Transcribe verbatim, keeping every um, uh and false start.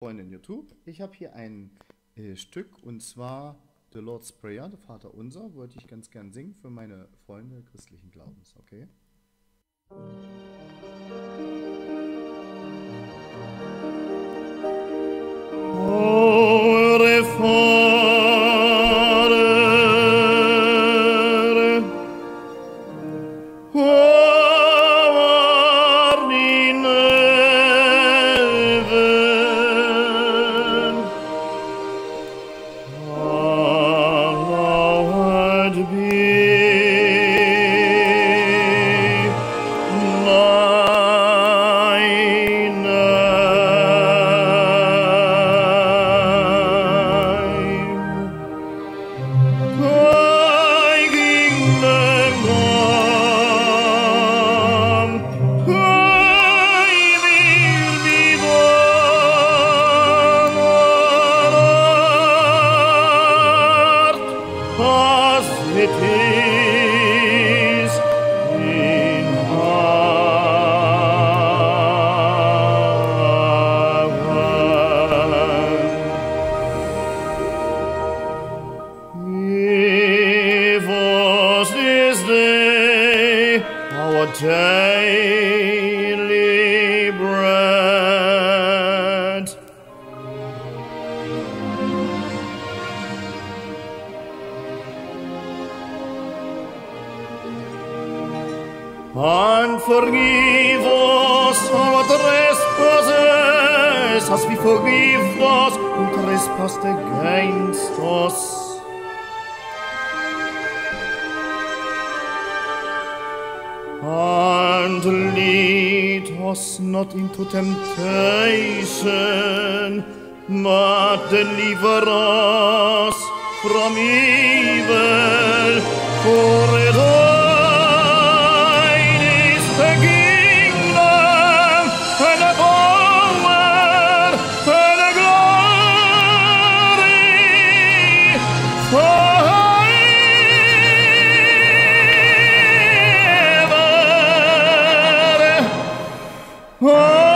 Freunde in YouTube. Ich habe hier ein äh, Stück und zwar The Lord's Prayer, der Vater Unser, wollte ich ganz gern singen für meine Freunde christlichen Glaubens, okay? Ore Vater, over in heaven, hallowed be thy name. Thy kingdom come, thy will be done on earth as it is in heaven. Give us this day our daily bread, and forgive us our trespasses, as we forgive those who trespass against us. And lead us not into temptation, but deliver us from evil. For thine is the kingdom, and the power, and the glory forever. Oh